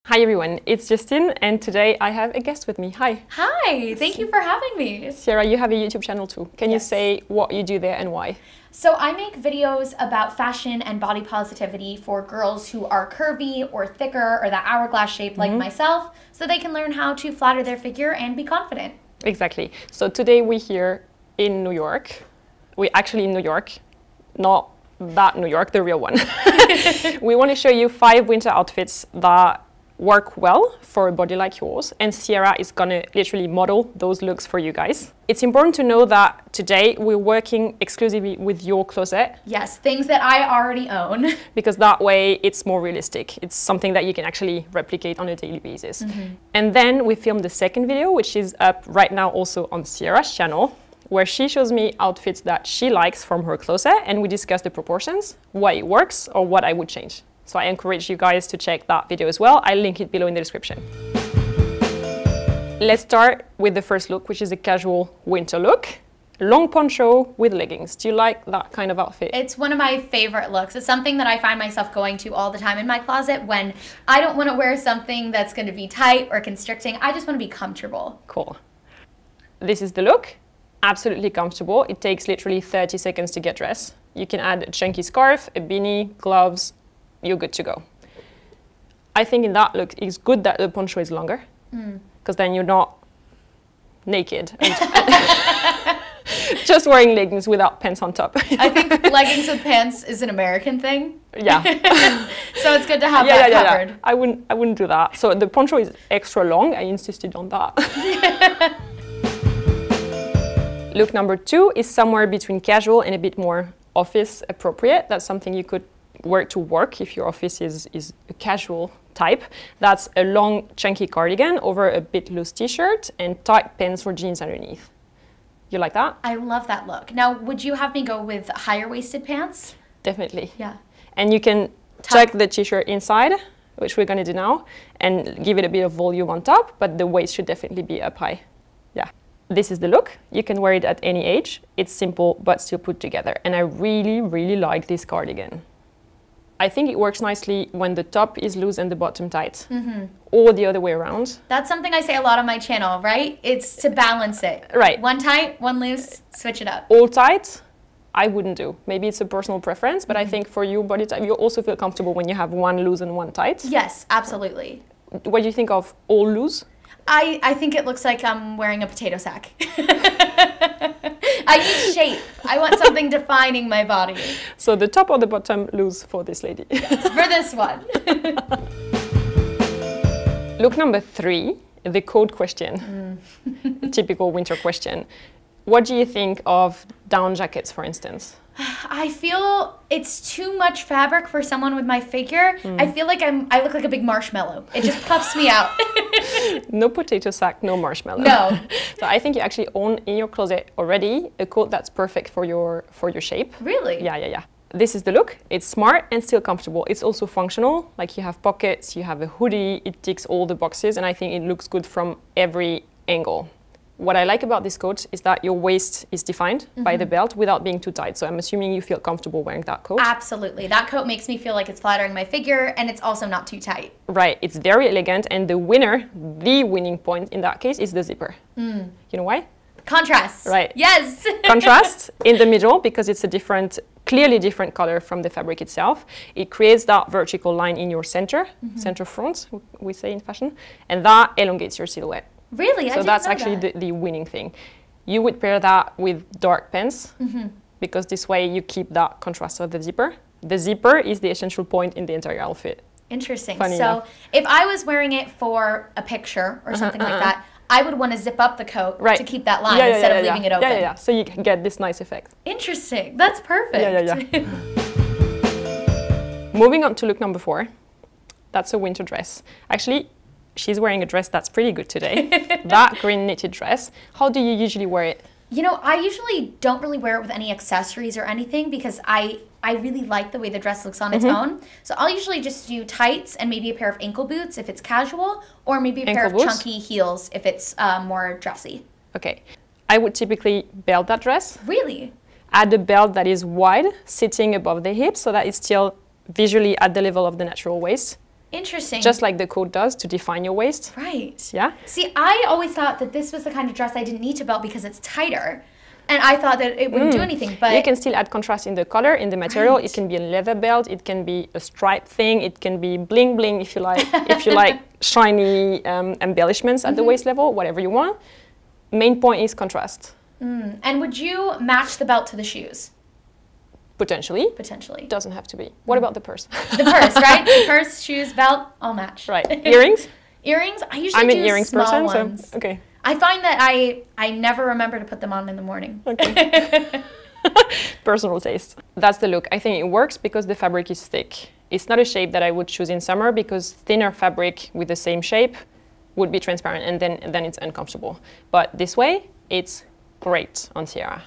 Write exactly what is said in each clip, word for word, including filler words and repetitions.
Hi everyone, it's Justine and today I have a guest with me. Hi. Hi, thank you for having me. Sierra, you have a YouTube channel too. Can Yes. you say what you do there and why? So I make videos about fashion and body positivity for girls who are curvy or thicker or that hourglass shape like Mm-hmm. myself, so they can learn how to flatter their figure and be confident. Exactly. So today we're here in New York. We're actually in New York, not that New York, the real one. We want to show you five winter outfits that work well for a body like yours, and Sierra is gonna literally model those looks for you guys. It's important to know that today we're working exclusively with your closet, Yes, things that I already own. because that way it's more realistic. It's something that you can actually replicate on a daily basis. And then we filmed the second video, which is up right now also on Sierra's channel, where she shows me outfits that she likes from her closet, and we discuss the proportions, why it works, or what I would change. So I encourage you guys to check that video as well. I'll link it below in the description. Let's start with the first look, which is a casual winter look. Long poncho with leggings. Do you like that kind of outfit? It's one of my favorite looks. It's something that I find myself going to all the time in my closet when I don't want to wear something that's going to be tight or constricting. I just want to be comfortable. Cool. This is the look. Absolutely comfortable. It takes literally thirty seconds to get dressed. You can add a chunky scarf, a beanie, gloves, you're good to go. I think in that look, it's good that the poncho is longer, because then you're not naked and just wearing leggings without pants on top. I think leggings with pants is an American thing. Yeah. So it's good to have yeah, that yeah, yeah, covered. yeah. I wouldn't, I wouldn't do that. So the poncho is extra long. I insisted on that. Look number two is somewhere between casual and a bit more office appropriate. That's something you could wear to work if your office is, is a casual type. That's a long chunky cardigan over a bit loose t-shirt and tight pants or jeans underneath. You like that? I love that look. Now, would you have me go with higher waisted pants? Definitely. Yeah. And you can Tuck. tuck the t-shirt inside, which we're going to do now, and give it a bit of volume on top, but the waist should definitely be up high. Yeah. This is the look. You can wear it at any age. It's simple, but still put together. And I really, really like this cardigan. I think it works nicely when the top is loose and the bottom tight, mm-hmm. or the other way around. That's something I say a lot on my channel, right? It's to balance it. Right. One tight, one loose, switch it up. All tight, I wouldn't do. Maybe it's a personal preference, but mm-hmm. I think for your body type, you also feel comfortable when you have one loose and one tight. Yes, absolutely. What do you think of all loose? I, I think it looks like I'm wearing a potato sack. I need shape. I want something defining my body. So the top or the bottom loose for this lady? For this one. Look number three, the coat question. Mm. Typical winter question. What do you think of down jackets, for instance? I feel it's too much fabric for someone with my figure. Mm. I feel like I'm, I look like a big marshmallow. It just puffs me out. No potato sack, no marshmallow. No. So I think you actually own in your closet already a coat that's perfect for your, for your shape. Really? Yeah, yeah, yeah. This is the look. It's smart and still comfortable. It's also functional. Like you have pockets, you have a hoodie, it ticks all the boxes, and I think it looks good from every angle. What I like about this coat is that your waist is defined mm-hmm. by the belt without being too tight. So I'm assuming you feel comfortable wearing that coat. Absolutely. That coat makes me feel like it's flattering my figure, and it's also not too tight. Right. It's very elegant, and the winner, the winning point in that case is the zipper. Mm. You know why? Contrast. Right. Yes. Contrast in the middle, because it's a different, clearly different color from the fabric itself. It creates that vertical line in your center, mm-hmm. center front, we say in fashion, and that elongates your silhouette. Really? I So didn't that's know actually that. the, the winning thing. You would pair that with dark pants, mm-hmm. because this way you keep that contrast of the zipper. The zipper is the essential point in the entire outfit. Interesting. Funny so enough. if I was wearing it for a picture or something uh-huh, like uh-huh. that, I would want to zip up the coat right. to keep that line yeah, yeah, instead yeah, of yeah. leaving it open. Yeah, yeah, yeah. So you can get this nice effect. Interesting. That's perfect. Yeah, yeah, yeah. Moving on to look number four. That's a winter dress. Actually, she's wearing a dress that's pretty good today. That green knitted dress. How do you usually wear it? You know, I usually don't really wear it with any accessories or anything because I, I really like the way the dress looks on its mm-hmm. own. So I'll usually just do tights and maybe a pair of ankle boots if it's casual, or maybe a ankle pair of boots? chunky heels if it's uh, more dressy. Okay. I would typically belt that dress. Really? Add a belt that is wide, sitting above the hips, so that it's still visually at the level of the natural waist. Interesting. Just like the coat does to define your waist. Right. Yeah. See, I always thought that this was the kind of dress I didn't need to belt because it's tighter. And I thought that it wouldn't mm. do anything, but... You can still add contrast in the color, in the material. Right. It can be a leather belt, it can be a stripe thing, it can be bling bling if you like, if you like shiny um, embellishments at mm-hmm. the waist level, whatever you want. Main point is contrast. Mm. And would you match the belt to the shoes? Potentially. Potentially. Doesn't have to be. What about the purse? The purse, right? The purse, shoes, belt, all match. Right. Earrings? Earrings? I usually I'm do an earrings small person, ones. so okay. I find that I I never remember to put them on in the morning. Okay. Personal taste. That's the look. I think it works because the fabric is thick. It's not a shape that I would choose in summer because thinner fabric with the same shape would be transparent and then, and then it's uncomfortable. But this way, it's great on Ciara.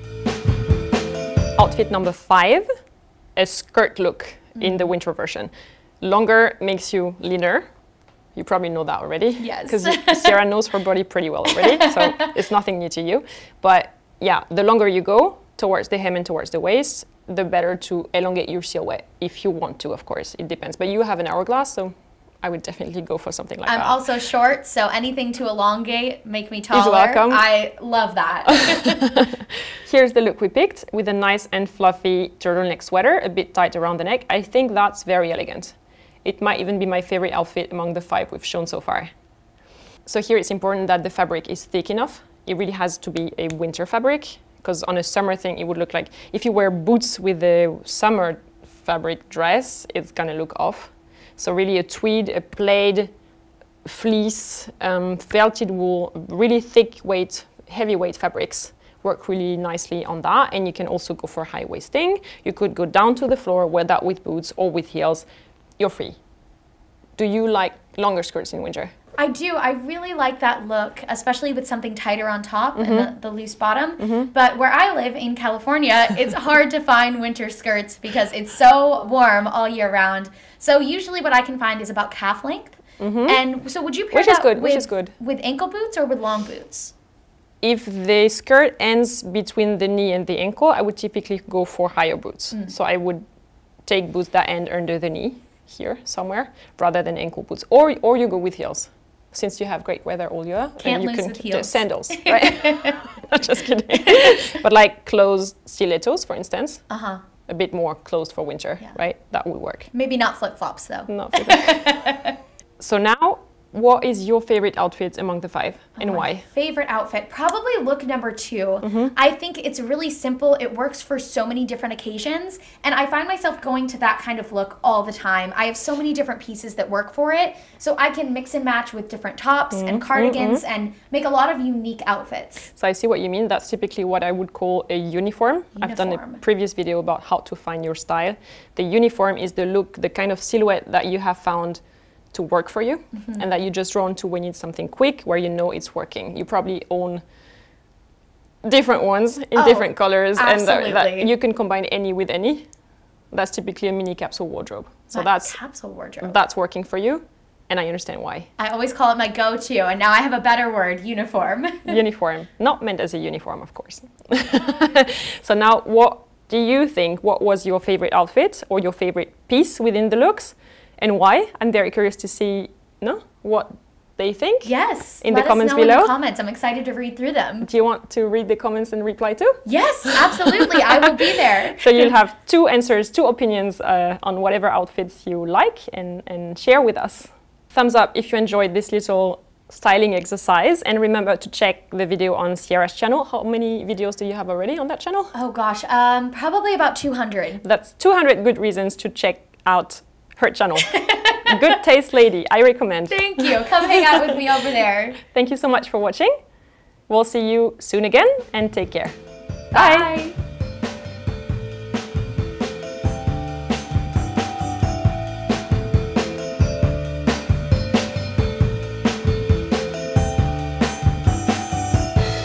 Outfit number five, a skirt look mm. in the winter version. Longer makes you leaner. You probably know that already. Yes. Because Ciara knows her body pretty well already, so it's nothing new to you. But yeah, the longer you go towards the hem and towards the waist, the better to elongate your silhouette, if you want to, of course. It depends. But you have an hourglass, so I would definitely go for something like I'm that. I'm also short, so anything to elongate, make me taller. Is welcome. I love that. Here's the look we picked with a nice and fluffy turtleneck sweater, a bit tight around the neck. I think that's very elegant. It might even be my favorite outfit among the five we've shown so far. So here it's important that the fabric is thick enough. It really has to be a winter fabric, because on a summer thing, it would look like, if you wear boots with a summer fabric dress, it's gonna look off. So really a tweed, a plaid, fleece, um, felted wool, really thick weight, heavyweight fabrics work really nicely on that. And you can also go for high waisting. You could go down to the floor, wear that with boots or with heels. You're free. Do you like longer skirts in winter? I do. I really like that look, especially with something tighter on top mm-hmm. and the, the loose bottom. Mm-hmm. But where I live in California, it's hard to find winter skirts because it's so warm all year round. So usually what I can find is about calf length. Mm-hmm. And so would you pair which that is good, with, which is good. with ankle boots or with long boots? If the skirt ends between the knee and the ankle, I would typically go for higher boots. Mm. So I would take boots that end under the knee, here somewhere, rather than ankle boots. Or, or you go with heels. Since you have great weather all year, Can't and you lose can with heels. Sandals, right? Just kidding. But like closed stilettos, for instance, uh-huh. a bit more closed for winter, yeah. right? That would work. Maybe not flip-flops though. Not flip-flops. So now, what is your favorite outfit among the five, and oh, why? Favorite outfit, probably look number two. Mm-hmm. I think it's really simple. It works for so many different occasions, and I find myself going to that kind of look all the time. I have so many different pieces that work for it, so I can mix and match with different tops mm-hmm. and cardigans mm-hmm. and make a lot of unique outfits. So I see what you mean. That's typically what I would call a uniform. uniform. I've done a previous video about how to find your style. The uniform is the look, the kind of silhouette that you have found to work for you mm-hmm. and that you just drawn to when you need something quick where you know it's working. You probably own different ones in oh, different colors absolutely. and that, that you can combine any with any. That's typically a mini capsule wardrobe. So that that's capsule wardrobe. That's working for you, and I understand why. I always call it my go-to, and now I have a better word, uniform. Uniform, not meant as a uniform, of course. So now, what do you think, what was your favorite outfit or your favorite piece within the looks? And why? I'm very curious to see no, what they think. Yes. In Let the comments us know below. In the comments. I'm excited to read through them. Do you want to read the comments and reply too? Yes, absolutely. I will be there. So you'll have two answers, two opinions uh, on whatever outfits you like and, and share with us. Thumbs up if you enjoyed this little styling exercise, and remember to check the video on Ciara's channel. How many videos do you have already on that channel? Oh gosh, um, probably about two hundred. That's two hundred good reasons to check out her channel. Good taste lady, I recommend. Thank you. Come hang out with me over there. Thank you so much for watching. We'll see you soon again, and take care. Bye. Bye.